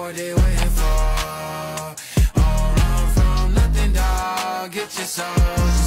what they waiting for. Don't run from nothing, dog. Get your soul.